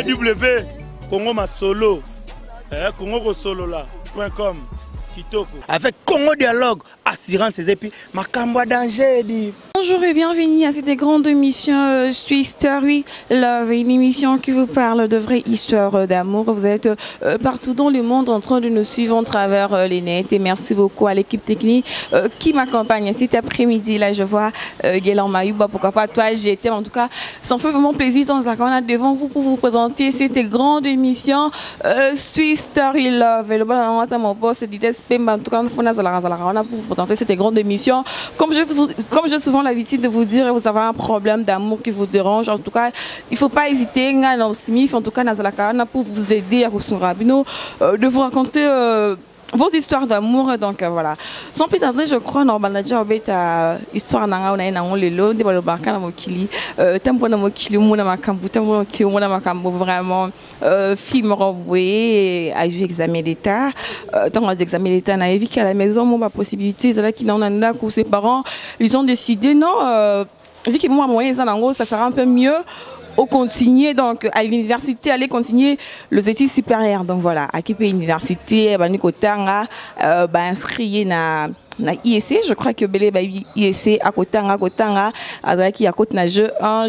Congo ma solo. Congo solo là.com. Avec Congo Dialogue, assurance et puis ma cambo danger dit. Bonjour et bienvenue à cette grande émission Street Story Love, une émission qui vous parle de vraies histoires d'amour. Vous êtes partout dans le monde en train de nous suivre à travers les nets et merci beaucoup à l'équipe technique qui m'accompagne cet après-midi. Là, je vois Guélan Mayouba, pourquoi pas toi, j'étais en tout cas, ça me fait vraiment plaisir dans un canal devant vous pour vous présenter cette grande émission Street Story Love. Et le bon moment, mon boss, en tout cas, pour vous présenter cette grande émission. Comme j'ai souvent l'habitude de vous dire, vous avez un problème d'amour qui vous dérange. En tout cas, il ne faut pas hésiter. En tout cas, pour vous aider à de vous raconter vos histoires d'amour. Donc voilà. Sans plus tarder, je crois normalement déjà obéta histoire nanga on a na on lelo de balo barka na mokili tempo na mokili mona makambu tempo na mokili mona makambu vraiment film robé a eu examen d'état dans les examens d'état na vu qu'à la maison mon possibilité c'est là qui n'en a que ses parents ils ont décidé non vu que moi moyen ça sera un peu mieux au continuer donc à l'université aller continuer les études supérieures donc voilà à qui université ba nikotanga inscrit na IEC je crois que belé ba IEC à kotanga azaki à côté na G1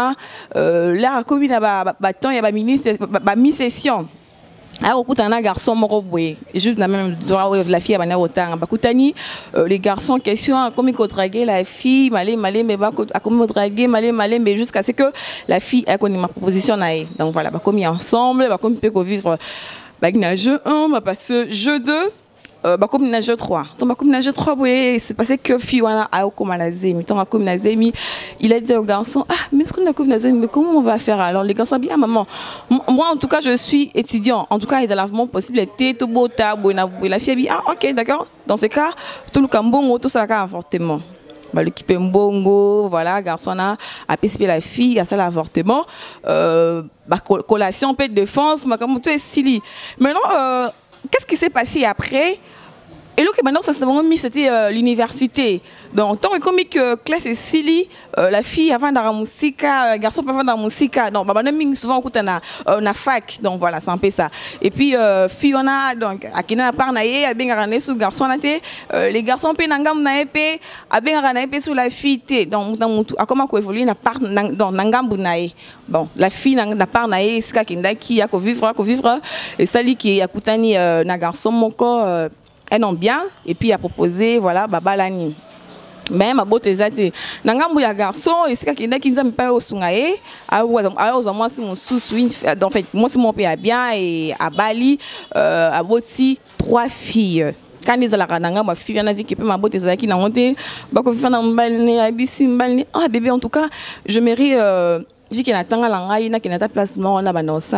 là comme na ba temps ya ba ministre ba mi-session. Alors, un garçon moroboué, juste la même droit la fille à autant. Bakutani, les garçons question comme ils draguer la fille, malé, mais comme draguer, malé, mais jusqu'à ce que la fille ait connu ma proposition. Donc voilà, comme ils ensemble, comme ils peuvent vivre. Jeu 1, va passer jeu 2. Comme na jeu 3 donc comme na jeu 3 oui c'est passé que fille wana a comme nazemi tant comme nazemi il a dit au garçon ah mais ce qu'on a comme nazemi mais comment on va faire alors les garçons bien maman moi en tout cas je suis étudiant en tout cas ils ont la possibilité tout beau tabou la fille dit ah OK d'accord dans ce cas tout le cambongo tout ça là avortement l'équipe mbongo voilà garçon a pespé la fille à ça l'avortement collation peu de défense ma comme tout est silly maintenant qu'est-ce qui s'est passé après? Et là, maintenant, ça s'est mis, c'était l'université. Donc, tant que classe et Sili, la fille avant dans la musique, le garçon avant dans la musique. Donc, souvent, on a fac. Donc, voilà, c'est un peu ça. Et puis, fille, on a, donc, à qui n'a pas naïe, à bien gagné sous garçon, les garçons, pe nangam naïpe, à bien gagné sous la fille. Donc, à comment qu'on évolue, n'a pas dans nangam naïe. Bon, la fille n'a pas naïe, c'est qui a qu'à vivre, et celle qui a coutani, n'a garçon, mon corps, elles ont bien et puis a proposé voilà babalani même à beauté zate nangambu ya garçon et c'est quelqu'un qui nous a pas au sungaé à moi c'est mon sous-swing en fait moi c'est mon père bien et à Bali à Boti 3 filles quand ils allaient à ma fille, il y en a qui peut ma beauté qui n'a monté bah qu'on fait dans Bali ABC Bali ah bébé en tout cas je mérite vu qu'il y a un placement on a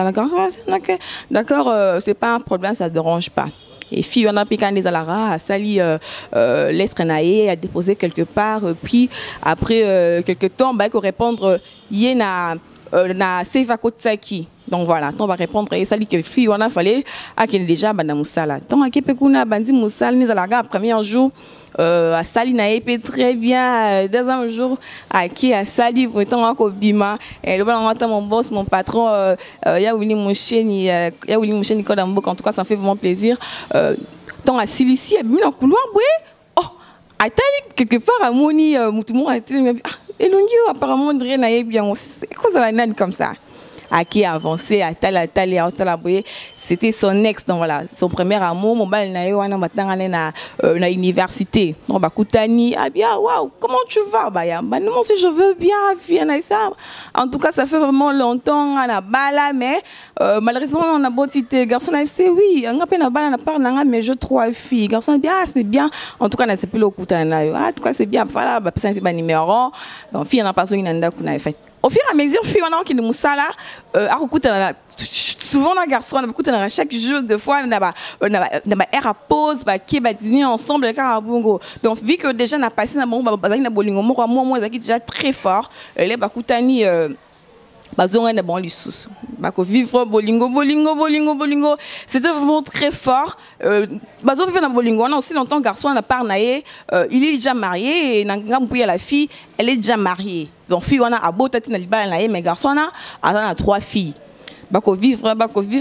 d'accord c'est pas un problème ça ne dérange pas. Et fille on a piqué des alara a sali lettre naé a déposé quelque part puis après quelque temps bah qu'on répondre yena na seva kotsaki donc voilà on va répondre et sali que fille on a fallu à qui déjà bana musala tant à qui pekuna bandi musala ni alaga premier jour à Sali na épé très bien deuxième jour à qui à Sali pourtant à Kobima et le bon mon boss mon patron ya Willy Moucheni Kodambo en tout cas ça fait vraiment plaisir tant à Silici a mis dans couloir oh à Tali quelque part à Moni tout le monde a été et l'on apparemment André na bien c'est quoi ça la comme ça à qui a avancé à Tali c'était son ex donc voilà son premier amour mon bal na wana matanga na université on ba kutani ah bien waouh comment tu vas bah non si je veux bien viens ça en tout cas ça fait vraiment longtemps on a bala mais malheureusement on a beauté garçon a dit oui on a peine bala na part na mais je 3 filles garçon bien c'est bien en tout cas na c'est plus le kutana en tout cas c'est bien voilà ba personne pas numéro donc fille on a pas besoin d'anda kuna fait au fur et à mesure fille on a qui nous sala à kutana souvent les garçons on a chaque jour de fois on a air à pause bah qui va dîner ensemble car bongo donc vu que déjà on a passé na bon na bolingo moi déjà très fort les bakutani bazonga na bon lissus bako vivre bolingo c'était vraiment très fort bazo vivre na bolingo on a aussi longtemps garçon on a part naé il est déjà marié et ngampuya la fille elle est déjà mariée donc fille on a abota tina libala naé mais garçon on a 3 filles bako vivre,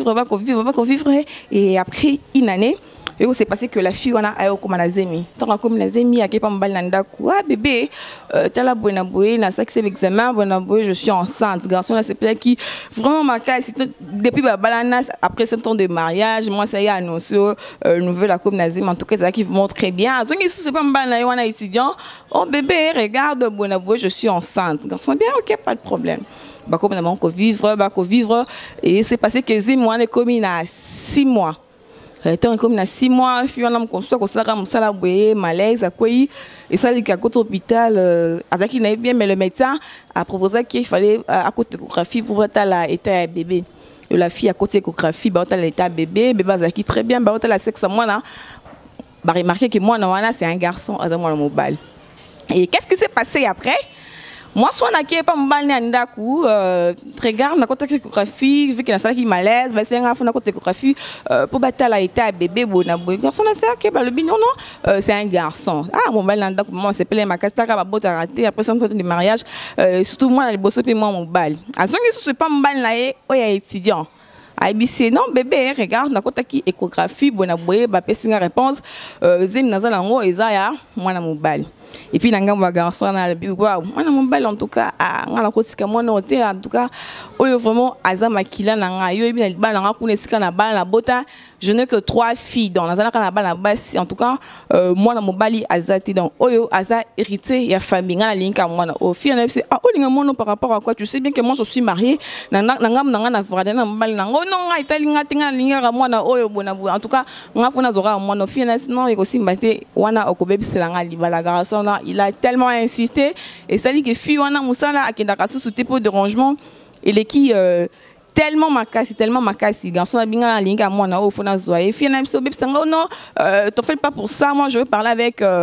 et après une année, et où s'est passé que la fille on a ayo comme na zemi. Tant comme na zemi a pas mbal nanda ku. Ah bébé, t'as la bonne boue, na ça que c'est examen, bonne boue, je suis enceinte. Garçon là c'est plein qui vraiment ma case depuis balana après 7 ans de mariage, moi ça y a annoncé nouvelle la comme na zemi en tout cas ça qui vous montre très bien. Donc c'est pas mbal na on a étudiant. Oh bébé, regarde bonne boue, je suis enceinte. Garçon bien OK, pas de problème. Bah comme on a vivre et c'est passé que zemi on est comme il a 6 mois. Tant comme na 6 mois, puis on a construit comme ça, comme ça la boye, malaise, à quoi et ça les cas côté hôpital, avec qui n'avait bien mais le médecin a proposé qu'il fallait à côté échographie pour voir la état bébé. Et la fille à côté échographie, bah on l'état bébé, bébé ça qui très bien, bah on la sexe moi là, bah remarquez que moi non c'est un garçon, à moi le mobile. Et qu'est-ce qui s'est passé après? Moi, soit on a qui pas m'balne anda coup, très garde na côté échographie, vu qu'il y a ça qui malaise, bah c'est un enfant na côté échographie pour battre la état bébé bona boy. Garçon là c'est OK, bah le bignon non, c'est un garçon. Ah mon balne anda coup, moi c'est plein ma casse ta ba botte raté après 100 ans de mariage, surtout moi les bosser puis moi mon bal. À ce que c'est pas m'balne là oh ya étudiant. ABC non bébé regarde na côté qui échographie bona boy ba pesinga réponse zim na zala ngo ezaya moi na mon bal. Et puis nanga mwa garçon na le biwa mwana mobile en tout cas ngala kotika mwana ote en tout cas oyo vraiment azama kila nanga yo ebina libala nga kuna sika na bala na bota je n'ai que 3 filles dans la na bala basi en tout cas mwana mobali azati donc oyo aza hérité ya famille ngala linka mwana o fille na c'est ah olinga mono par rapport à quoi tu sais bien que moi je suis mariée nanga na frère na mobali nanga non nga itali nga tinga linga mwana oyo bona en tout cas nga fona zora mwana fille na sinon iko simbate wana okobebisela nga libala garçon. Il a tellement insisté et ça dit que fille on a musala akendaka sous tipo de rangement et les qui tellement makasi garçon a bien linga moi na ofona zoye fille na so beb sanga non t'en fais pas pour ça moi je veux parler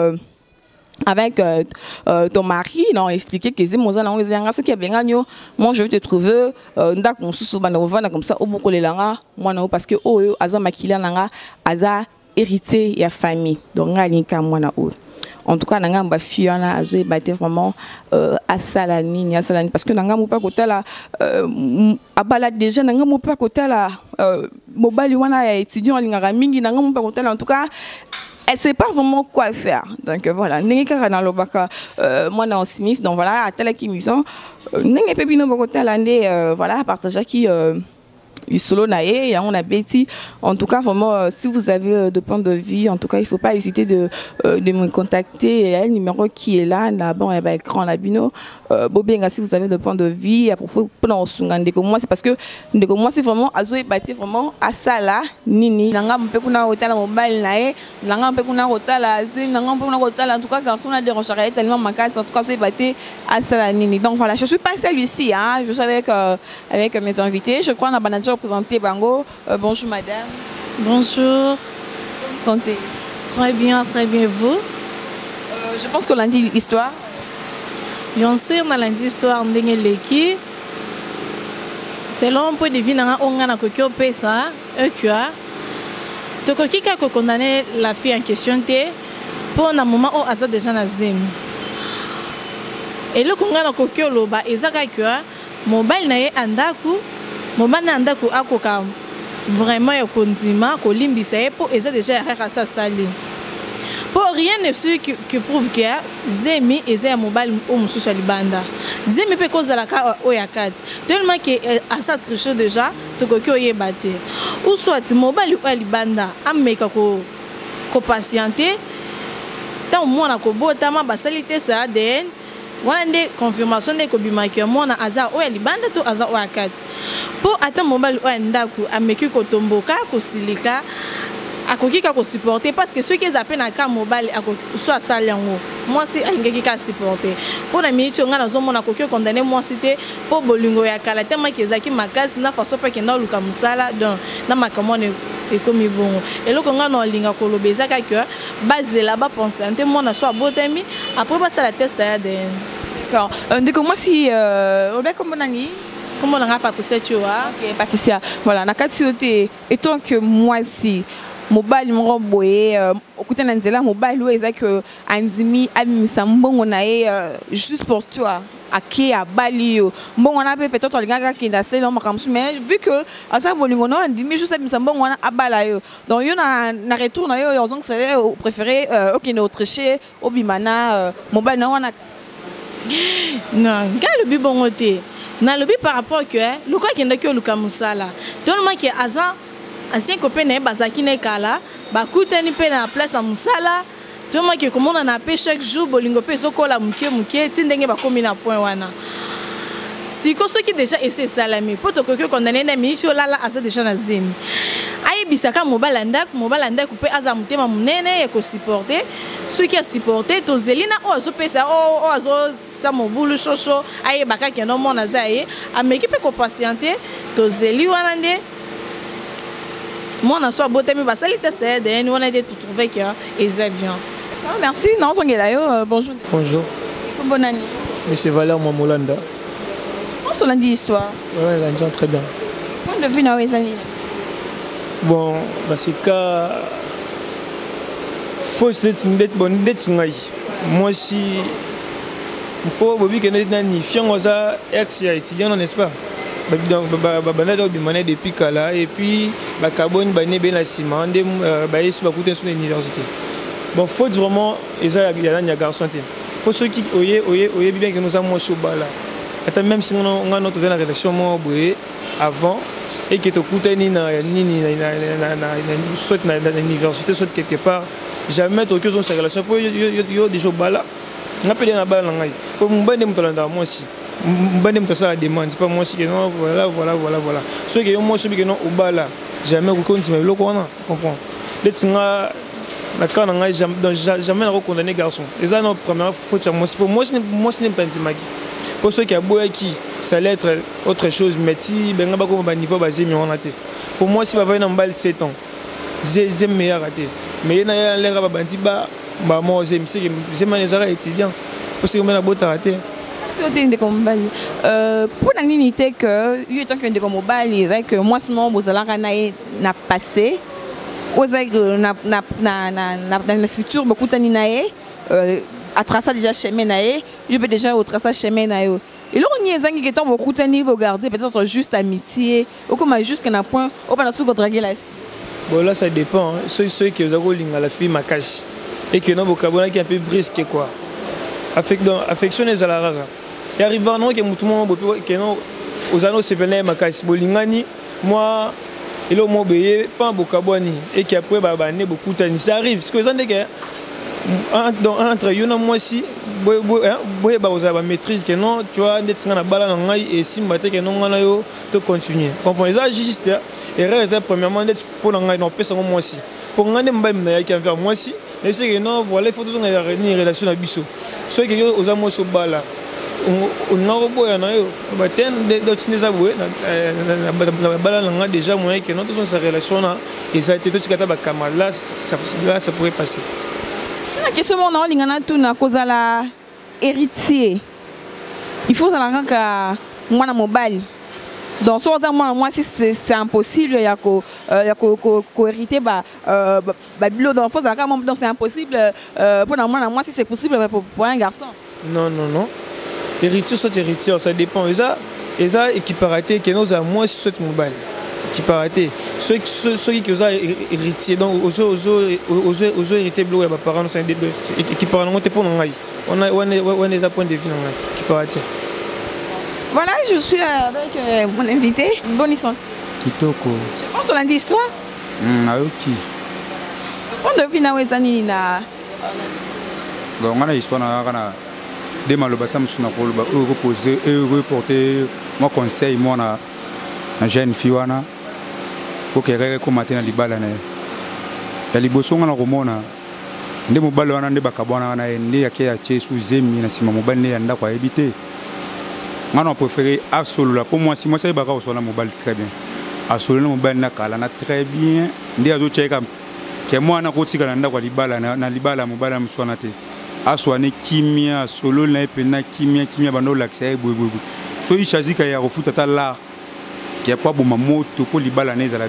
avec ton mari non expliquer que c'est mon zana on est ce qui a bien moi je vais te trouver ndak on sous bana comme ça au boko lelanga moi na parce que oh aza makila nanga aza hérité ya famille donc ngalinka moi na o. En tout cas, nanga mba fiona azoe batté vraiment à salani parce que nanga mupa kota la abala déjà nanga mupa kota la mobile wana étudiant lingara mingi nanga mupa kota la en tout cas elle sait pas vraiment quoi faire donc voilà nengeka na lobaka moi na Smith donc voilà à telle qui mission nenge pepino kota la ndé voilà partager qui solo naé on a bêti en tout cas vraiment si vous avez de points de vue en tout cas il faut pas hésiter de me contacter le numéro qui est là bon et écran la bino bobenga si vous avez de points de vue à propos pendant sungande comme moi c'est parce que moi c'est vraiment azoé batté vraiment à ça là nini nanga mpe kuna hôtel mobile naé nanga mpe kuna hôtel azim nanga mpe kuna hôtel en tout cas garçon a dérange tellement ma case en tout cas azoé batté à ça là nini donc voilà je suis pas seule ici hein je suis avec mes invités je crois na manager présenté Bango. Bonjour madame. Bonjour. Santé. Très bien, vous. Je pense qu'on a dit l'histoire. Bien sûr, on a dit l'histoire de l'équipe. Selon un point de vue, on a coquille pesa, donc qui a condamné la fille en question pour un moment où elle a déjà nazim. Et le conga na coquille loba, ezaka que mobile nae andaku. Mobana ndaku akoka vraiment ya kondima ko limbisa pour eza déjà ya ça sali pour rien ne sûr que prouve que zemi eza mobile au mususu libanda zemi pe cause la ka o ya kati tellement que à ça triche déjà to ko yebate ou soit mobile o libanda ameka ko patienter tant mona ko botama basali test ADN wana nde confirmation de kobimaki mona aza o libanda to aza o akati pour attendre mobile o ndaku ameki ko tomboka ko silika akokika ko supporter parce que ceux qui appellent na ka mobile soit ça yango moi si alingeki ka supporter pour na minute nga nazo mona ko condamner moi cité pour bolingo ya kala tellement que ezaki makasi na façon pas que na luka musala donc na makamone et comme bon et le konga no linga ko lobeza ka que base là bas penser ante mona soit botemi après ba ça la test ADN. D'accord. Donc moi si Robert comme nani comment on a Patricia tu vois. OK Patricia voilà na katioté étant que moi si mobile mo boye okuta na nzela mobile ou ezaka andimi abimisa mbongo na juste pour toi ake ya bali yo mbongo wana pe peut-être alingaka kinda se no makamsu mais vu que asa bolingo no ndimi juste mbongo wana abala yo donc yo na retour na yo donc c'est préféré okine autricher obimana mobile na wana non quel but bongo te na lobi par rapport que le quoi qui ndaki oluka musala tellement que asa ancien copain na bazaki na kala ba kutani pe na place à musala tellement que comment on a appelé chaque jour bolingo pe sokola muke tindenge ba komi na point wana si ko ceux qui déjà essaient salami poto ko condamné na micho lala asa déjà na zemi ayi bisaka mobile ndak pe aza mutema munene ko supporter ceux qui a supporté to zelina o azo pesa o azo ta mobulu chocho ayi baka ke no mona zaye ameki pe ko patienter to zeli wana nde mona so botemi basali test de ni wana de tout trouver que est bien. Merci non songela bonjour. Bonjour. Bonne année. Monsieur Valère Mamolanda. On lundi histoire. Ouais, lundi très bien. Point de vue na wezani. Bon, parce que faut d'être bon d'être ngai. Moi si pour bobi que nani fiango za ex étudiant n'est-ce pas? Banada obimane depuis kala et puis ba carbone ba nebe na ciment ndé ba yesu ba coûter sur l'université. Bon, faut vraiment eza ya garçon té. Pour ceux qui oye bien que nous avons chobala. Attends même si on a notre relation moi avant et que te coûter ni na soit na l'université soit quelque part jamais to que son relation pour yo des chobala. On appelle na bala ngai. Pour mbande mutolanda moi aussi. Mbande mutasa demande pas moi aussi que non voilà. Ceux qui ont moi celui que non obala jamais vous continuez le quoi comprends. Let's la canne jamais condamné garçon. Et ça, notre première faute, pour moi, ce n'est pas un pour ceux qui ont beau qui, ça allait être autre chose, mais si ben pas comme niveau basé, mais on a été. Pour moi, si pas un balle 7 ans, j'ai meilleur raté. Mais il y a l'air à bandiba, moi j'aime les arrêts étudiants. Parce que on a beau raté. C'est au de combat. Pour la unité que, il y a tant que de combat, c'est que moi, ce moment, vous allez n'a passé. Dans le futur, beaucoup de temps, à tracer déjà chemin, je peux déjà au tracer chemin. Et là, on y est beaucoup de temps, regarder peut-être juste amitié, ou comme juste qu'un point, ou pas la draguer la fille. Bon, là, ça dépend. Ceux qui ont la fille, ma cache, et qui ont vocabulaire qui est un peu brisque, quoi. Affectionner à la rare. Et arrivant, non, que tout le monde, aux anneaux, c'est bien, ma cache, bolingani, moi. Et là, on ne pas beaucoup et qui après, beaucoup de temps. Ça arrive. Parce que les gens entre eux, moi aussi, vous avez maîtrise que non, tu vois, d'être dans la balle et si vous avez non, tu continues. Comprenez ça, juste. Et là, premièrement, d'être pour nous, non, pas moi aussi. Pour nous, moi aussi. Mais c'est que non, voilà, il faut toujours une relation à Bissot. Ceux qui ont aux amours sur balle. On a rebeau na yo baten d'autres les aboué na bala déjà moyen que notre sa relation là et ça a été tout ce que ba camarade là ça pourrait passer. C'est la question on a lingana tout na cause la héritier. Il faut ça la moi na mobile. Donc soit moi si c'est impossible il y a ko hériter ba bilo dans faut ça donc c'est impossible pour moi si c'est possible pour un garçon. Non. Héritier soit héritier, ça dépend. Et ça équiparaté que nous avons moins sur cette mobile. Équiparaté. Ceux qui ont héritier, donc aux héritiers bleus, les parents sont équiparatés pour nous. On a des points de vue équiparaté. Voilà, je suis avec mon invité, Bonison. Kitoko. Je pense sur lundi histoire. Aoki. On devine à Wezani na. Donc on a histoire na. Des malobatam sur la rôle, reposer et reporter mon conseil, moi, na jeune fille, pour qu'elle recommande dans les balles. Il y a les bossons dans le roman. Des mobiles, on a des bacabons, des yaké sous zemi, na si mon mobile n'est pas quoi éviter. Moi, on préfère à solo. Pour moi, si moi, c'est bacabon sur la mobile très bien. À solo, le mobile n'a qu'à la très bien. Des autres check que moi, on a côté quand on a les balles, na les balles, mobile, me soit naté. Aswane kimia solo na pena kimia bando l'accès bobo so il choisit qu'il y a refout tata là qui a pas bon moto pour libala neza la bien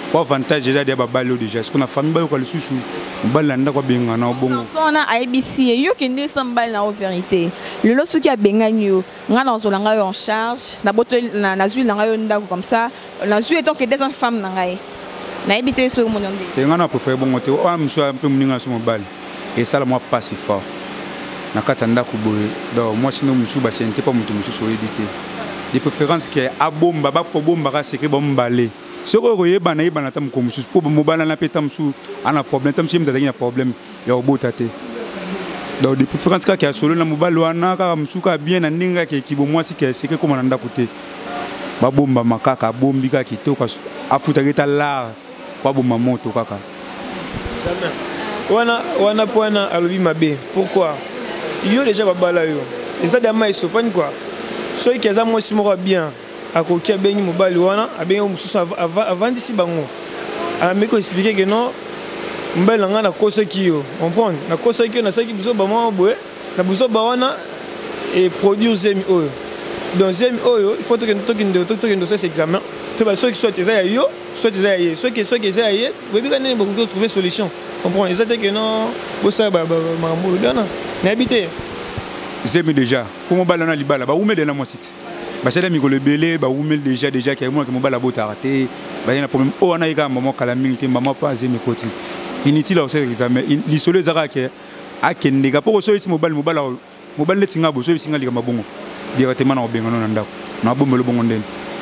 Pas avantage déjà de babalo déjà. Est-ce qu'on a famille ba ko le susu. Mobali na ndako benga na bongo. Sona IBC yo ki ndi sambal na vérité. Le lot qui a bengani yo, nga na so langa yo en charge, na boto na zui langa yo ndako comme ça. La zui étant que des femmes na ngai. Na habité sur mon ndé. Te nga na préféré bongo te o am so un peu muninga so mobali. Et ça la moi pas si fort. Na kata ndako boye. Donc moi sinon musu ba sente pas mutu musu so éviter. De préférence que abomba ba po bomba ka secret bombalé. Ce que vous voyez, na tam comme sous pour mobile na petam sous ana problème tam sim da problème ya obotate. Donc de préférence ka solo na mobile wana ka msuka bien na ninga ke kibo moi si ke secret comme nanda côté. Ba bomba makaka bombi ka kitoka afuta geta la ba bomba moto kaka. Jamais. Wana poana alobi mabe. Pourquoi? Yo déjà babala yo. Et ça dama ils sopagne quoi. Ceux qui ont moi si moko bien. Akoki abengi mobali wana abengi mususu avant d'ici bango ameko expliquer que non mbele nga na kosa kiyo comprendre na kosa kiyo na saki biso ba mwa boye na biso ba wana et produire zemi oyo donc zemi oyo il faut que nous ces examen to ba ceux qui soit ça yo soit ça yé ceux qui ça yé we bi kana beaucoup trouver solution comprendre exactement que non bosa ba mambo bien na habiter zemi déjà pour mobali na libala ba umele na mo site. Parce que les belé, bah oumel déjà qui est moi qui m'a la botte arrêté, bah il y a un problème. Oh on a eu un moment calamité, maman pas à mes côtés. Inutile aussi examen. L'isolé zara qui a qui n'est pas pour ça ici mobile les tinga bosso ici ngali kama bongo directement na obenga non ndako. Na bombe le bongo ndeni.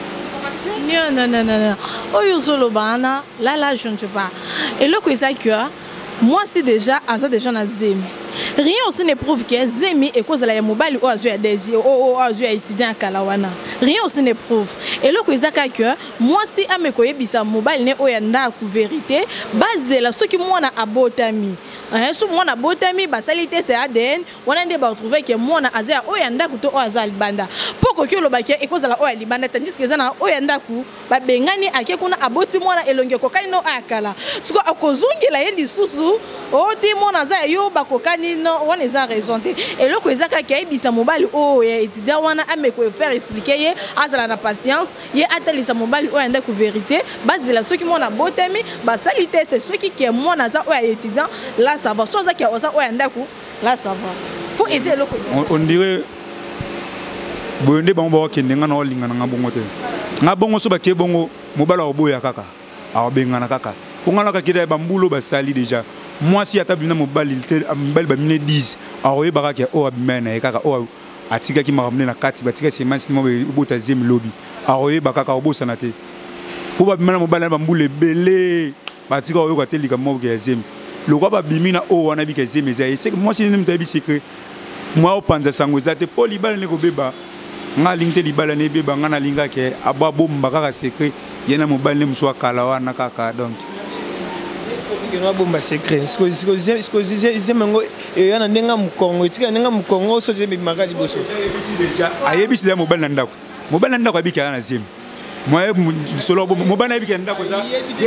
Non. Oh yozolo bana, là je ne sais pas. Et le quoi ça que moi c'est déjà à ça déjà na zemi. Rien aussi ne prouve que Zemi est cause de la mobile ou à des yeux ou à étudiant à Kalawana. Rien aussi ne prouve. Et le que moi si à mes collègues bisa mobile ne oyanda ku vérité basé là ce qui moi na abotami. Sous moi na botami basali test ADN on a des trouver que moi na azia oyanda ku to azal banda. Poko que le bakia est cause de la oyali banda tandis que ça na oyanda ku ba bengani ake kuna aboti moi na elonge kokani no akala. Ce que akozungi la yendi susu o ti moi na za yo bakokani non on les a raison et le kozaka ki bisa mobile o étudiant wana ameko faire expliquer azala na patience ye atalisa mobile o enda ku vérité base la ceux qui mona botami ba sali test ceux qui moi na za o étudiant là ça va soit ça qui o enda ku là ça va pour essayer le kozaka on dirait bonde bango ke ndenga na olinga na ngabongo te ngabongo so ba ke bongo mobile o boya kaka a benga na kaka ngana ka kida bambulo ba sali déjà. Moi si atabina mobile mbel ba mine 10 aroye baraka o abimena kaka o atika ki maramne na kati batika semence mo bota zem lobby aroye bakaka obosa na te po ba bimena mobile ba mbule belé batika o ko telika mo ke zem lokwa ba bimina o wana bi ke zem ezai c'est que moi si nimta bi secret moi o panza sango zate po libala ne ko beba nga lingte libala ne beba nga na linga ke aba bomba kaka secret yena mobile ne mswa kala wana kaka donc que nous avons un secret. Ce que je mango et on a n'enga mukongo. Tu as n'enga mukongo so je me magali bosso. Ayebi si mobile nanda ko. Mobile nanda ko abiki ana zim. Moi solo mobile na abiki nanda ko za.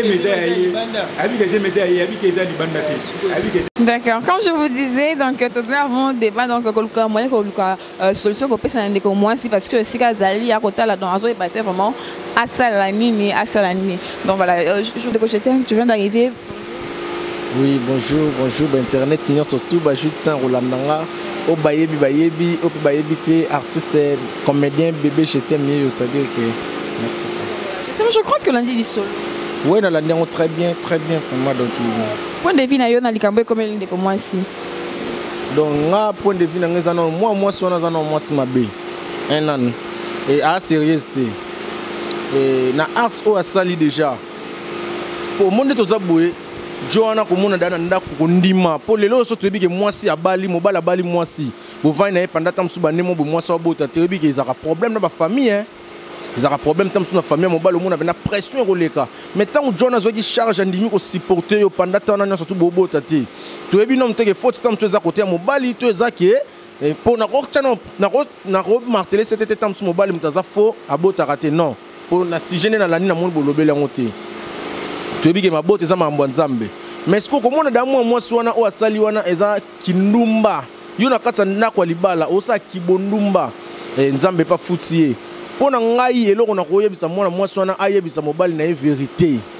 D'accord. Comme je vous disais, donc tout à l'heure on débat donc kolka moyen kolka solution ko pesa ndeko moi si parce que si kazali à côté là dans azo est vraiment à Salanini. Donc voilà, je viens d'arriver. Oui, bonjour, Internet, surtout, juste un Rolandanga, au Bayebi, au Bayebi, artiste, comédien, bébé, je t'aime mieux, ça veut dire que. Merci. Je crois que lundi, il est seul. Oui, dans l'année, très bien, vraiment. Donc, point de vue, na likambo comme il est comme moi ici. Donc, point de vue, moi, c'est ma bé. Un an. Et à sérieuxité. Et na arts, au sali déjà. Pour le monde de Tozaboué, Joana komona dana ndako kondima po lelo so toyebi ke mwasi abali mobala abali mwasi bovai na pendant tam suba nemo bo mwasi abota toyebi ke ezaka problème na ba famille hein ezaka problème tam suna famille mobala omona na pression roleka mais tant Joana zo ki charge ndimi ko supporter yo pendant tant na surtout bobota te toyebi nom te ke faute tam so za côté mobali to ezaki po na ko tchano na ko marteler c'était tam su mobali mutaza fo abota raté non po na si gêné na lani na monde bolobela ngote tu es ma botte za mambo nzambe mais ce que komona damu mwasi wana o asali wana eza kindumba yo na kata ndako libala osa kibondumba nzambe pa futie pona ngai eloko na koyebisa mwana mwasi wana ayebisa mobali na vérité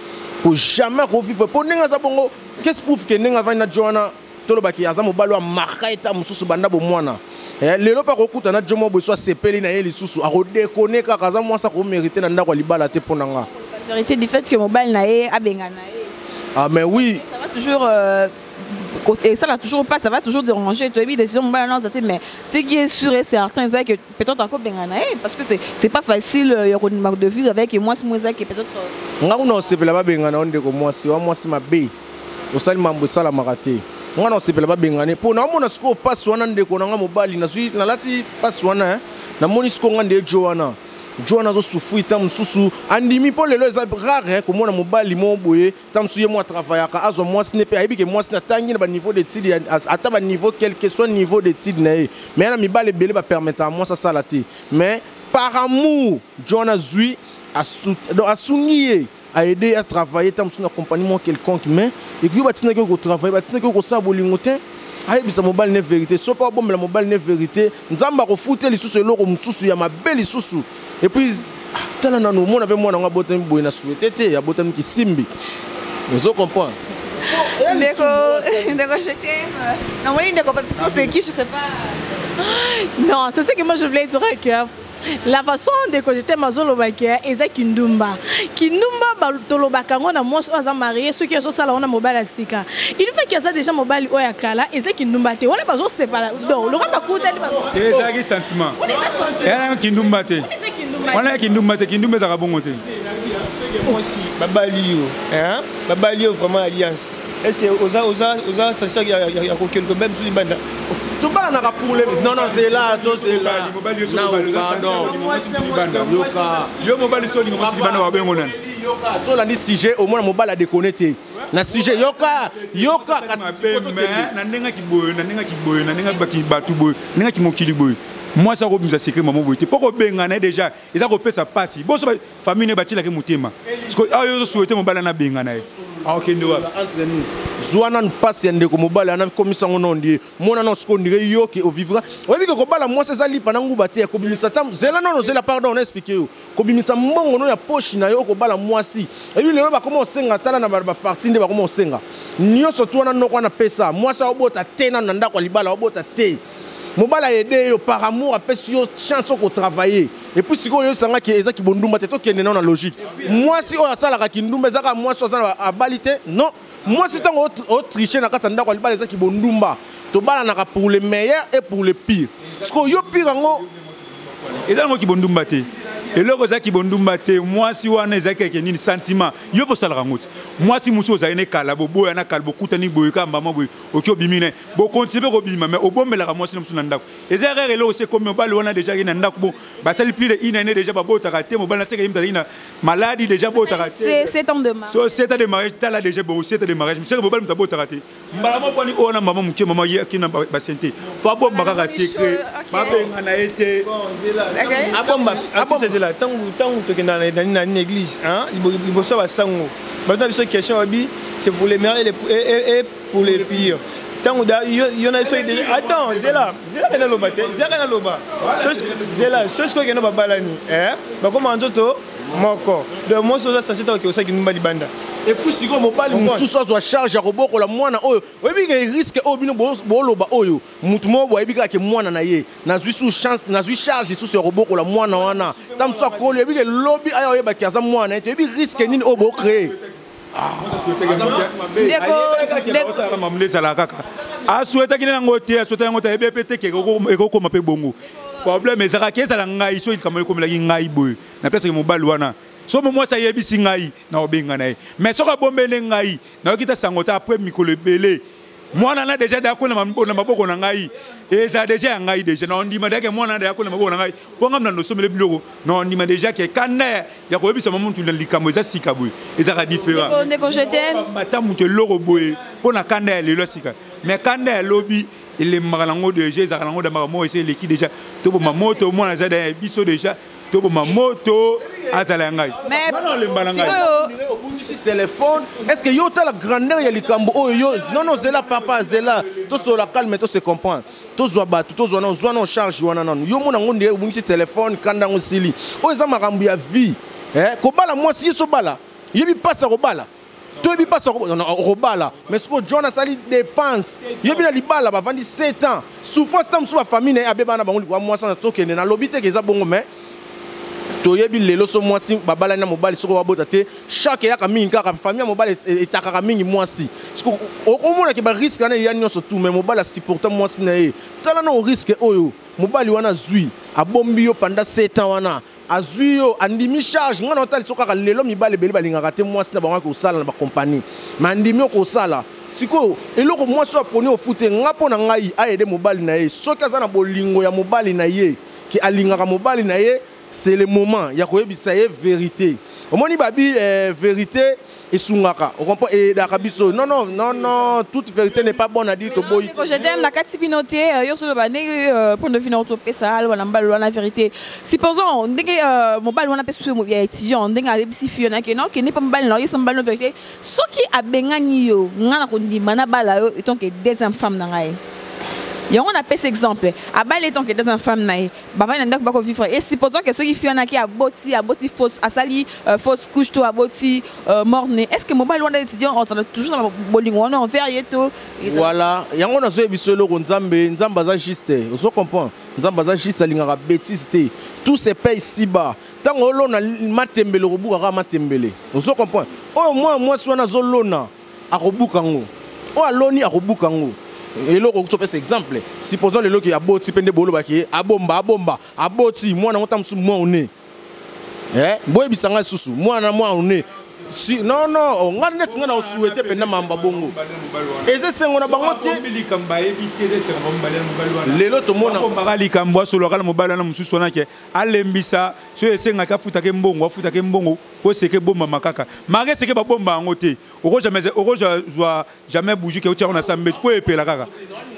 Ko jamais revivre. Pour nenga za bongo, qu'est-ce prouve que nenga va na Joana tolobaki aza mobali wa makaita mususu banda bo mwana. Lelo pa kokuta na jomo bo so sepeli na ye lisusu a redéconner kaka za mwasa ko mériter na ndako libala te ponanga. La vérité du fait que mobile na ye abenga na ye. Ah mais oui. Ça va toujours et ça là toujours pas, ça va toujours déranger. Tu as vu décision mobile non mais ce qui est sûr et certain c'est que peut-être encore benga na ye parce que c'est pas facile de vivre avec moi c'est qui peut-être nga uno sepela ba benga na onde ko mwasi wa mwasi mabe. Osali mambo sala makate. Nga no sepela ba benga ne po na mona siko passe wana ndeko na nga mobali na zui na lati passe wana na moni siko nga nde Joana. Joana zo souffrir tam susu andimi po lelo za rare ko mona mobali mo boye tam suye mo travaillaka azo moi ce n'est pas ayibi ke moi na tangi na ba niveau d'étude ata ba niveau quel que soit niveau d'étude na ye mais na mibale belé ba permettre à moi ça salate mais par amour Joana zui a soigné a aidé à travailler tam sur accompagnement quelconque mais et que batina ko travailler batina ko sa bolingote ayebisa mobali ne vérité so pas bombe la mobali ne vérité nzamba ko futer lisusu eloko mususu ya mabeli susu et puis tala na no mona pe mwana nga botami boy na souhaité te ya botami ki simbi vous comprenez D'accord, je t'aime. Non, moi, c'est qui, je sais pas. Non, c'est ce que moi je voulais dire que la façon de cogiter Mazolo Bakia et ça Kindumba. Kindumba, Tolobakango, na moi, on a marié, ceux qui sont ça, on a mobile à Sika. Il fait qu'il y a déjà mobile au Yakala et ça Kindumba. On a besoin, c'est pas là. Donc, le roi Bakou, c'est ça qui est sentiment. On a Kindumba. On a Kindumba, Kindumba, ça va bon côté. Moi aussi, Babalio, hein? Babalio vraiment alliance. Est-ce que Oza, ça sert à quelque même sur les bandes? Tout pas n'a pour les non c'est là tout c'est là yo mobile so lingo bana wa bengo nan yoka so la ni sujet au moins mobile a déconnecté na sujet yoka na ndenga kiboyo na ndenga baki batu boy ndenga kimokili boy moi ça robimza secret maman boy te poko benga na déjà eza ko pesa passe bo so famille ne batila ke mutema parce que ayo souhaiter mobile na benga na ah ok ndo entre nous Zoana ne passe yende ko mobile ana komisa ngono ndi mona non sko ndire yoki o vivra oyebi ko bala moi c'est ali pana nguba te ko bimisa tam zela non zela pardon on explique yo ko bimisa mbongo no ya poche na yo ko bala mwasi ebi lelo ba comment senga tala na ba parti nde ba comment senga nyonso to wana no ko na pesa mwasi obota te na ndako libala obota te mobala aider yo par amour apesi yo chance ko travailler et puis siko yo sanga ki eza ki bondumba te to kende na logique moi si o asala ka kindumba ezaka moi so asala abilité non moi si tango o tricher na kata ndako libala eza ki bondumba to bala na pour le meilleur et pour le pire siko yo pire ngo eza ngo ki bondumba te eloko za ki bondumba te moi si wana eza ke nini sentiment yo po sala ngoti moi si muso za ene kala bo boya na kalbo kutani boy ka mbama boy okyo bimine bo continuer ko bima mais obombela moi si na ndako eza rere lo c'est comme bali wana déjà ina ndako bon ba sali plus de ina déjà ba bota raté mo bala seka imta ina maladie déjà bota raté c'est temps de mariage so c'est temps de mariage tala déjà bo c'est temps de mariage c'est bo bala mta bota raté mbala mo poni ona mama muke mama ye na ba sente fa bo baka secret ba benga na été bon zela abomba zela tangu tokenda na l'église hein liboso ba sango ba ta biso question abi c'est pour les meilleurs et pour les pires tangu da yona so attends zela na loba te zela na loba zela so ko kena ba balani ba koma nzoto moko de moi so ça c'est que ça qui nous ba libanda et puis si ko mobali mususu azwa charge akoboko la mwana oyo oyebi ke risque oyo bino boloba oyo mutu mo boyebi ka ke mwana na ye nazwi sous chance nazwi charge sous akoboko la mwana wana tam so akolo oyebi ke lobby ayo oyeba ki aza mwana te oyebi risque nini oyo bo créer a souhaité kina ngote a souhaité ngote ebe pete ke ko koma pe bongo problème ezaka ke ezala ngai so ikamole komela ngai boy na pesa ke mobali wana so moi ça yebisi ngai na obenga na mais so ka bombele ngai na okita sangota après mikolo belé moi na déjà dako na maboko na ngai et ça déjà ngai déjà na ondima dake moi na dako na maboko na ngai ponga mna no somele biloko na ondima déjà ke kana ya ko yebisa mamuntu na likambo za sika boy ezaka différent ndeko je t'aime mata mutu loro boy pona kana lelo sika mais kana lobby il est marango de jeu za rango de maramo essayer l'équipe déjà to bo moto moi na za da biso déjà to bo moto azala ngai mais le mbalanga obungisi téléphone est-ce que yo ta la grandeur ya likambo oyo non zela papa zela to so la calme to se comprendre to zo batu to zo na charge wana non yo mona ngonde obungisi téléphone kanda ngosili o eza makambu ya vie ko bala moi si so bala yebi passa ko bala Toi, il passe au bala. Mais ce que John a sali dépense. Il y a bien libala, va vendre 7 ans. Souffrance, tam sous la famille, a bébé, moi, sans token, na lobité, qu'ils a bon, mais. Toyebi lelo so mwasi babala na mobali soko wabota te chaque ya ka mingi ka famille mobali etakaka mingi mwasi soko omona ke ba risque na ya nyonso tout mais mobali supporter mwasi na ye tala na risque oyo mobali wana zui abombi yo pendant 7 ans wana azui yo andimi charge ngana otali soko ka lelo mibali beli balingaka te mwasi na bango ko sala na ba compagnie mais andimi ko sala siko eloko mwasi aponi au foot ngapo na ngai aide mobali na ye soki azana bolingo ya mobali na ye ki alingaka mobali na ye. C'est le moment, il y a ça y est vérité. Au moment babi vérité et sungaka. On comprend et dakabiso. Non, toute vérité n'est pas bonne à dire to boy. Je t'aime la catibinoté, yo sur le bané pour ne finir autour pesal wala mbal la vérité. Supposons ndenge mobile wana pesu mo ya étudiant ndenge a bisi fiona ke non ke n'est pas mbal non, yesa mbal la vérité. Soki abengani yo ngana ko ndima na bala yo etant que deuxième femme na ngai. On a fait cet exemple. Abal étant que des femmes naï, bava n'a pas vivre. Et supposons que ceux qui font qui a botti fausse, à sali fausse couche tout à botti morne. Est-ce que mobile on a étudiant on toujours dans bowling on en faire tout. Voilà. Yango na zo bisolo nzamba za juste. Vous comprenez? Nzamba za juste lingara bêtise te. Tout se paye si bas. Tant on a matembele robuka matembele. Vous comprenez? Oh moi si on a zolona a robukango. Oh aloni a robukango. Et là, on peut exemple. Supposons le qui a boti pende bolo baki abomba aboti moi na ngotam su moi on est. Boy bisanga susu moi na moi on est. Si non on a net ngana souhaiter penda mamba bongo. Et c'est sengo na bango te likamba éviter c'est mamba lelo to mona ko likambo solo kala mobala na mususu na ke alembisa so esenga ka futa ke mbongo ko seke bomba makaka mare seke ba bomba ngote oko jamais bouger ke otia on a sambe ko epela kaka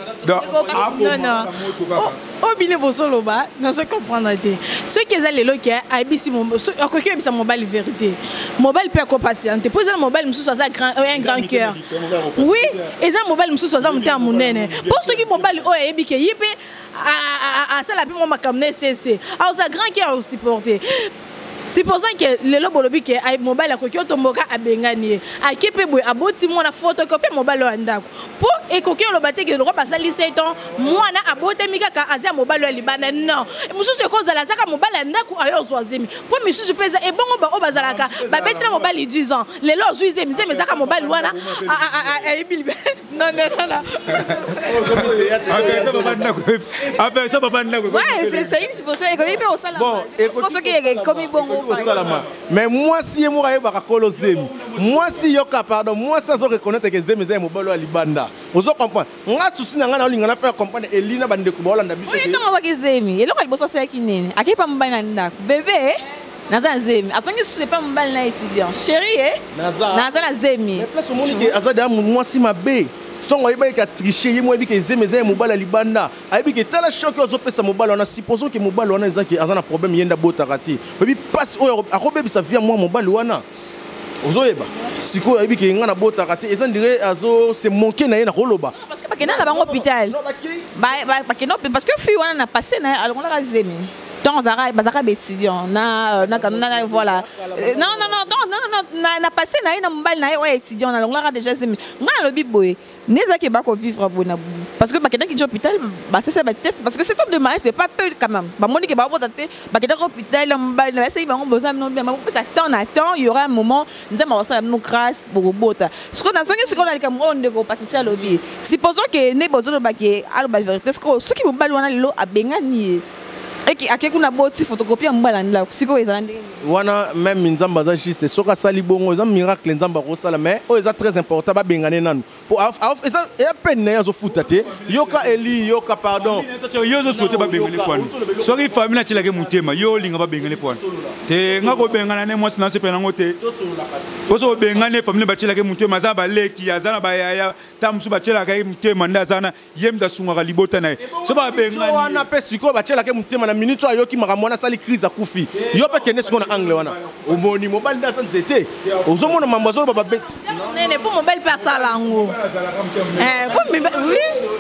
non o bine bosolo ba na se comprendre te ce que za lelo ke abisi mon okoko abisa mobile vérité mobile peut ko patienter pour ça mobile mususu ça un grand cœur oui et ça mobile mususu ça monter monene pour ceux qui mobile o ebi ke yipe à ça la plus moi comme cc alors ça grand cœur aussi porter. C'est pour ça que le lobolobi que ay mobile akokyo tomboka abengani akepe boy aboti mona photocopie mobile andako pour ekokyo lobate que le roi passa liste temps mwana abote mikaka azia mobile ya libana non mususu ekoza la saka mobile andako ayo zwazemi pour mususu pesa e bongo ba obazalaka ba betina mobile 10 ans le lo zwizemi zemi zaka mobile wana ebil non après ça papa ndako ouais c'est pour ça que au sala bon ce qui est comme bongo. Mais moi si je suis moi si yoka pardon moi ça je reconnaître que zemi zemi mobile libanda vous comprenez nga souci na nga na linga na faire comprendre elina bande ko bolanda biso oui donc on va que zemi eloko liboso ça kinene akepa mobile na ndako bébé naza zemi atongi sous pas mobile na étudiant chérie naza na zemi mais place au monde que azada moi si mabe songo yeba ka tricher yemo yebi ke zemeza mobile libanda ayebi ke tala choc ozo pesa mobile on a supposons que mobile on a ezaki azana problème yenda bota kati yebi passe oyo akobebi sa via moi mobile wana ozo yeba siko yebi ke ngana bota kati ezan dire azo se manquer na yena koloba parce que bakena na bango hôpital bakena parce que fui wana na passé na alors on la zemi donc bazaka étudiant na voilà non na passé na mobile na ouais étudiant na longa déjà zemi ngana lobi boy neza ke bako vivre bona parce que bakena ki hôpital ba c'est ça ba test parce que c'est temps de mariage c'est pas peu quand même ba moni ke ba botate bakena hôpital mobile na essayer bango besoin non bien ça attend il y aura un moment ndema ça nous grâce pour bota ce qu'on a ce qu'on a le cameroun de ko partir lobby supposons que ne bozo ba ke alba vérité ce qui mobile wana lo abengani et qui a quelqu'un boti photocopie mbala ndla siko ezande wana même nzamba za juste soka sali bongo za miracle nzamba ko sala mais o eza très important ba bengane nanu pour eza e peine na yazo futate yoka eli yoka pardon yo zo souhaiter ba bengane point soki famille na tilake mutema yo linga ba bengane point te ngako bengana ne moi sinase pena ngote oso bengane famille ba tilake mutema za ba leki azana ba yaya tamsu ba tilaka mutema ndazana yemda sunga libota na so ba bengane wana pe siko ba tilake mutema na minute ayoki makamwana sali crise a kufi yo pa kene siko na angle wana omoni mobile ndasa nzete ozomona mambazo baba nene pour mobile personne lango pour oui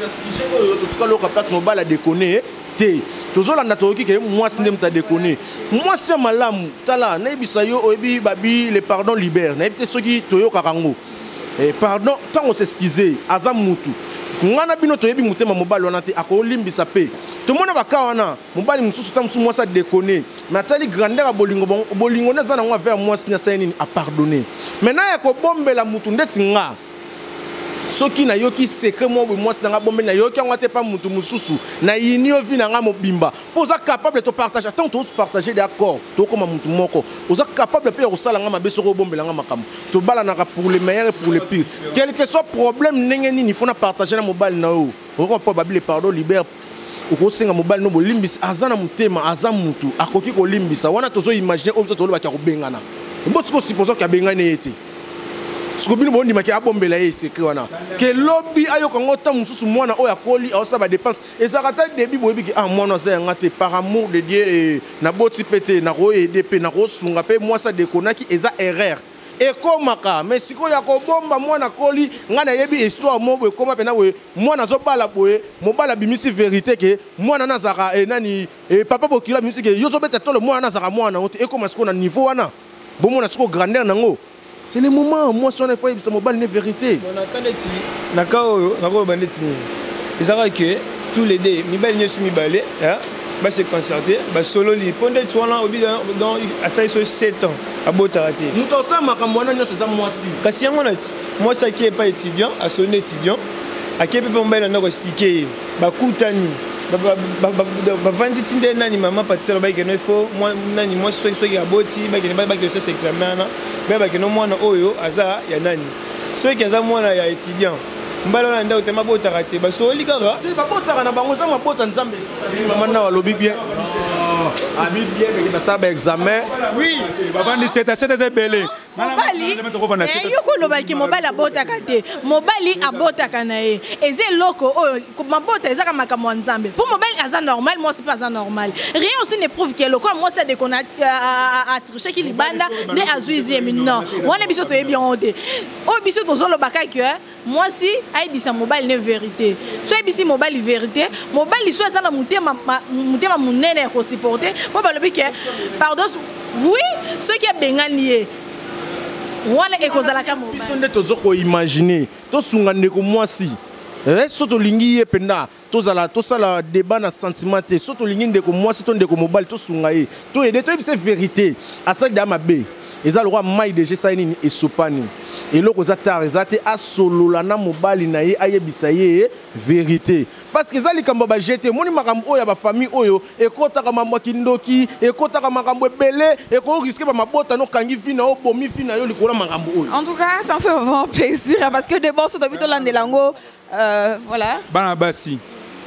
sujet oyo totika loka place mobile a déconner te tozolanda toyoki ke mwasi nde muta déconner mwasi ya malamu tala nayebisa yo oyebi babi le pardon libère nayebi te soki toyokaka ngo pardon ntango s'excuser aza mutu ngana bino toyebi motema mobali wana te akolimbisa pe tomona baka wana mobali mosusu ta mosusu mwasi adéconner mais atali grandeur ya bolingo nde aza nango avers mwasi nyasali nini apardonner maintenant ya kobombela mutu ndeti nga soki nayoki secret mo mwasi nanga bombeli nayoki yango te pa mutu mosusu na yini yo vi nanga mobimba po oza capable to partager tant to partager d'accord to koma mutu moko oza capable pe kosala nga mabe soko bombela nga makambo to bala naka pour le meilleur et pour le pire quel que soit problème ndenge nini faut na partager na mobile na yo oko pa babile pardon libère okosenga mobile no bolimbisa aza na mutema aza mutu akoki kolimbisa wana tozo imaginer ozo to loba kya kobengana mbotiko supposons kya bengana ete siko bino bondi maki abombela ye secret wana ke lobby ayoka ngota mususu mwana oya koli aosa ba dépense ezakata début boyebi ki mwana za ngate par amour de Dieu na boti pété na ro EDP na ro sunga pe moi ça dékonaki eza erreur ekomaka mais siko ya kobomba mwana koli ngana yebi histoire mo boye koma pena we mwana zo bala boye mobala bimisi vérité ke mwana nazaka nani papa bokila bimisi ke yo zo beta tolo mwana nazaka mwana ote ekoma siko na niveau wana bomona siko grandeur nango. C'est le moment où moi, si on a fait ça, mobile, une vérité. Que tous les deux, bah c'est concerté, bah solo li. Pendant que on a oublié dans à ça ils sont 7 ans à Botarate. Nous tous ça, ma camarade, nous c'est ça moi aussi. Parce que moi ça qui est pas étudiant, à son étudiant, à qui peut pas nous expliquer, bah Koutani. Bavandi tinde nani mama patelo ba keno fo nani moi so ya boti ba keno ba keno se examen ba keno mwana oyo aza ya nani so ki aza mwana ya étudiant mbalo na ndao tema botaka te ba so likaka te ba botaka na bango za mabota nzambe mama na walobi bien abi bien que ba ça ba examen oui bavandi 7 belé mobali yoko lobaki mobali abotaka te mobali abotaka na ye eze loko oyo mabota ezaka makambo nzambe pour mobali aza normal moi c'est pas aza normal rien aussi ne prouve que loko moi c'est de qu'on a triché qui libanda de azuizième non wana biso to bien honte o biso to zolo bakaki moi si aibisa mobali ne vérité so aibisi mobali vérité mobali so ça na mutema munene ko supporter moi balobi que pardon oui ce qui est bengani wana ekozalaka mobali biso nde tozoko imaginer to sunga ndeko mwasi soto lingi ye penda tozala tosala débat na sentiment te soto lingi ndeko mwasi to ndeko mobali to sunga ye to ede to ebise vérité asa da mabe eza le roi mai de jesa nini esopani eloko za tar ezate asolola na mobali na ye ayebisa ye vérité parce que ezali kamba ba jeter moni makambo oyo ba famille oyo ekotaka mambo kindoki ekotaka makambo ebele eko risquer ba mabota no kangi fina o bomi fina yo likola makambo oyo. En tout cas ça me fait vraiment plaisir parce que de bon so dobito landelango voilà bana basi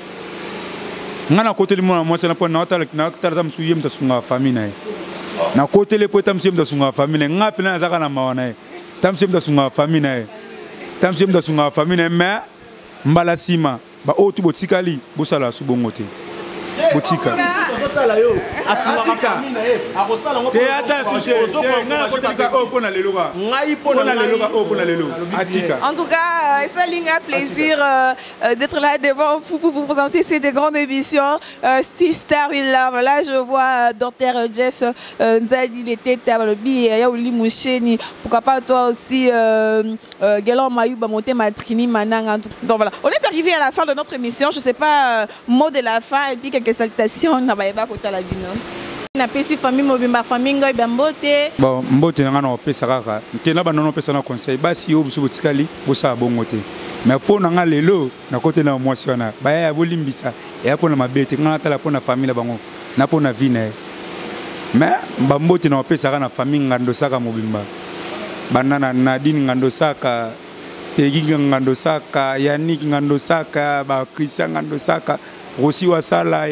ngana côté le mona moi c'est na point na tala msu yem ta sunga famille na na côté le point tamsim ta sunga famille ngapi na zaka na mawana tamsim ta sunga famille na tamsim ta sunga famille mais mbala sima ba otu botikali bosala subongote botika sotala yo asika akosala ngo ngai pona lelo atika. En tout cas ça linga plaisir d'être là devant vous pour vous présenter ces deux grandes émissions Star in Love. Là je vois Dr Jeff Nzadi il était tabalobi ya ulimusheni pourquoi pas toi aussi Galan Mayuba monter matrini mananga. Donc voilà, on est arrivé à la fin de notre émission, je sais pas mot de la fin et puis quelques salutations na bayeba kota la bino. Na pesi famille mobimba famille ngoy bambote. Bon mbote nga na pesa kaka. Tena ba nono pesa na conseil basi yo busu botikali bosa bongote. Mais pour nga lelo na côté na mwasi wana baya bolimbisa ya pona mabete nga tala pona famille la bango na pona vie na. Mais bambote na pesa na famille ngando saka mobimba. Banana Nadine ngando saka Pegi ngando saka Yannick ngando saka ba Christian ngando saka Rossi wasala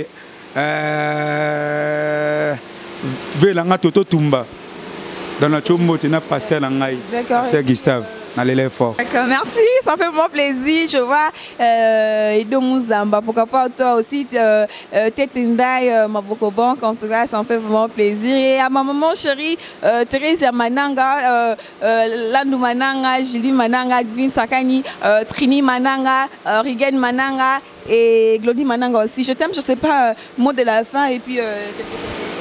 vela nga toto tumba dans la chombo tena pasteur na ngai pasteur Gustave dans l'élève fort. D'accord, merci, ça fait vraiment plaisir. Je vois Edo Mouzamba, pourquoi pas toi aussi, Tetendai Mabokobon, en tout cas, ça me fait vraiment plaisir. Et à ma maman chérie, Thérèse Mananga, Landou Mananga, Julie Mananga, Divine Sakani, Trini Mananga, Rigen Mananga et Glody Mananga aussi. Je t'aime, je sais pas, mot de la fin et puis quelques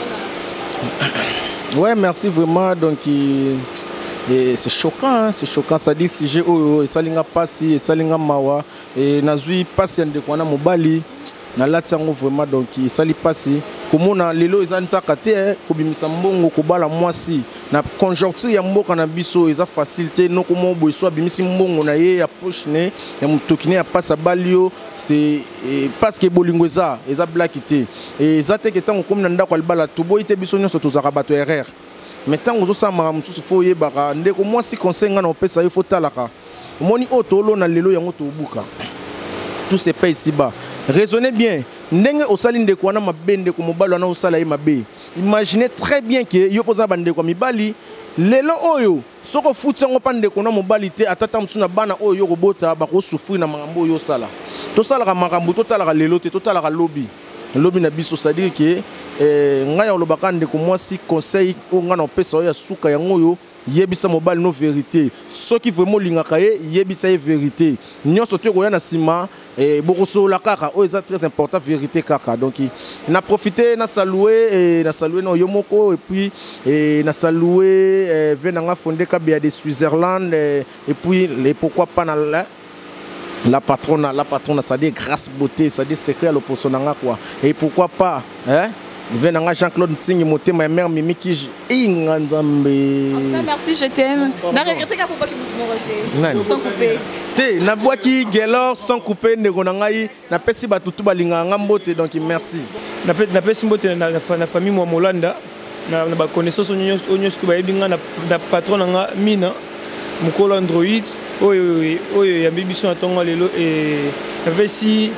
questions. Ouais, merci vraiment. Donc, c'est choquant, hein? C'est choquant. Ça dit si j'ai ça linga passi, ça linga mawa et nazui passi ande kwana mobali na latango vraiment donc ça li passi comme on a lelo ezanisa kate ko bimisa mbongo ko bala mwasi na conjoncture ya mboka na biso eza facilité no komo boiswa bimisi mbongo na ye ya poche ne ya mutokine ya passa balio c'est parce que bolingo eza blackité et eza te que tant comme na ndako albala to boite biso nyonso tozaka bato erreur. Maintenant, vous avez dit que vous avez moi si conseil na opesa il faut talaka. Moni otolo na lelo yango to buka. Tout se paye ici bas. Raisonnez bien. Ndenge osali ndeko na mabende ko mobalo na osala mabe. Imaginez très bien que yo poza bande ko mibali lelo oyo soko futi ngo pande ko na mobali te atata msuna bana oyo ko bota ba ko souffrir na makambo yo sala. To sala ka makambo to talaka lelo te to talaka lobby. Lobby na biso ça dire que ngaya olobaka ndeko moi si conseil o ngana opesa ya suka yango yo yebisa mobile no vérité soki vraiment lingaka ye yebisa ye vérité nyonso te ko ya na sima bokoso la kaka o eza très important vérité kaka donc na profiter na saluer no yomoko et puis na saluer venanga fondé kabia de Switzerland et puis les pourquoi pas na la patronne, ça dit grâce beauté, ça dit secret à l'opposition quoi. Et pourquoi pas, hein? Venanga Jean-Claude Ntingi moté ma mère Mimi qui ingandambe. Merci, je t'aime. Na regretté ka pour pas que vous sans couper. Té na boaki gelor sans couper ndegonangai na pesi batutu balinga ngambote donc merci. Na pesi mbote na famille moi Molanda na ba connaissance onyo stu ba yebinga na patron nga mina. Mukolo Android oyo ya bibiso na tongo lelo et si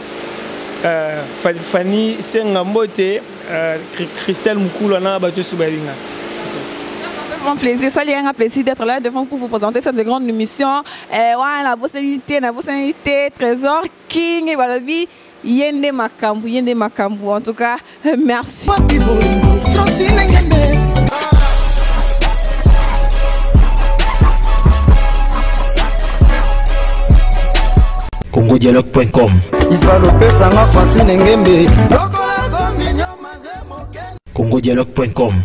Fanny Sengambote Christelle Mukulu na bato subalinga. Ça fait vraiment plaisir, ça un plaisir d'être là devant pour vous présenter cette grande émission. La possibilité, Trésor King et voilà vie yende makambu en tout cas merci. CongoDialogue.com CongoDialogue.com